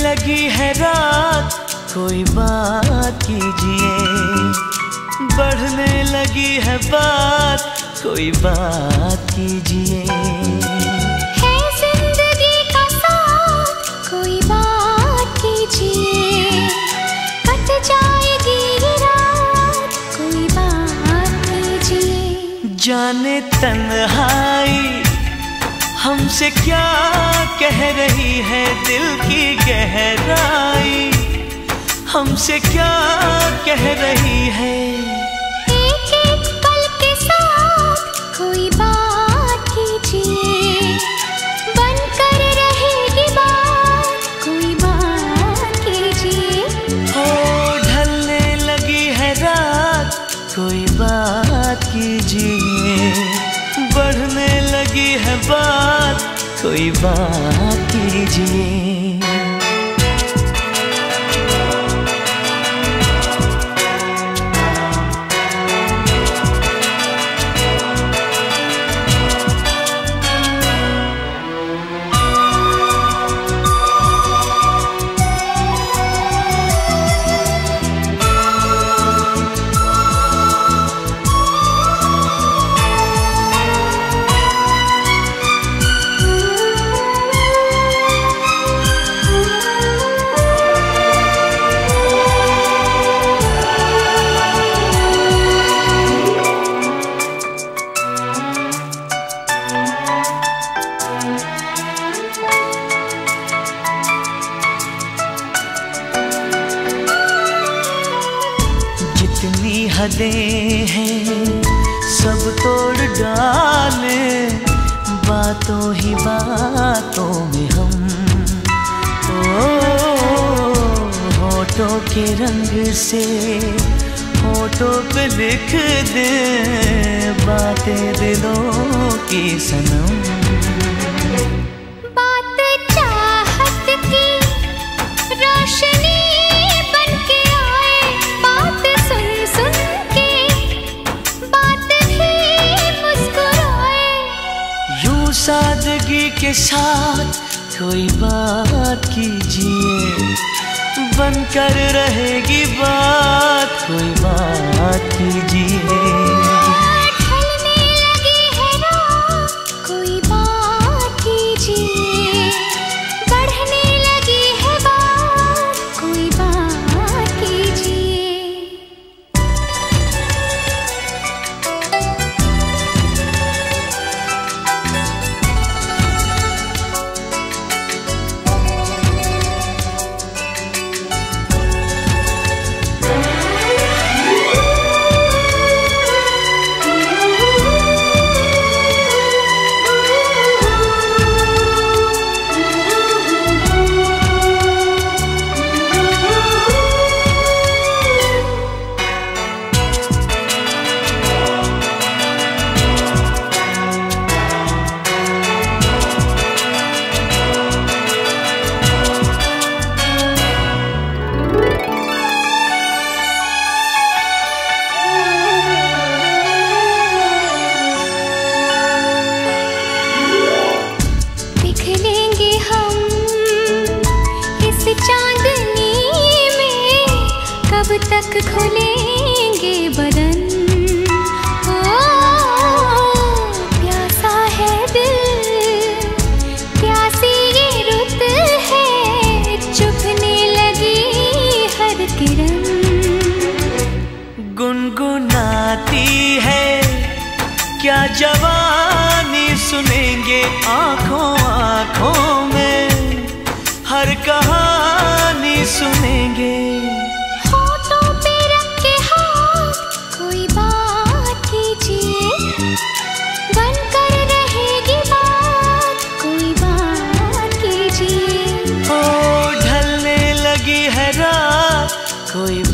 लगी है रात, कोई बात कीजिए। बढ़ने लगी है बात, कोई बात कीजिए। है जिंदगी का साथ, कोई बात कीजिए। कट जाएगी ये रात, कोई बात कीजिए। जाने तन्हाई हमसे क्या कह रही है, दिल की गहराई हमसे क्या कह रही है। एक एक पल के साथ कोई बात कीजिए। बनकर रहेगी बात, कोई बात कीजिए। हो ढलने लगी है रात, कोई बात कीजिए। बढ़ने लगी है बात, कोई बात कीजिए। जितनी हदें हैं सब तोड़ डाले, बातों ही बातों में हम होठों के रंग से होठों पे लिख दे बातें दिलों की सनम। बात चाहत की रोशनी बनके आए, बात सुन सुन के बात भी मुस्कुराए। यूं सादगी के साथ कोई बात कीजिए। बनकर रहेगी बात, कोई बात कीजिए। ढलने लगी है रात, कोई बात कीजिए। बढ़ने लगी है बात, कोई बात कीजिए। कब तक खुलेंगे बदन, प्यासा है दिल, प्यासी ये रुत है, चुभने लगी हर किरण। गुनगुनाती है क्या जवानी, सुनेंगे आंखों आंखों में हर कहानी सुनेंगे। होठों पे रख के हाथ कोई बात कीजिए, बनकर रहेगी बात, कोई बात कीजिए। ओ ढलने लगी है रात, कोई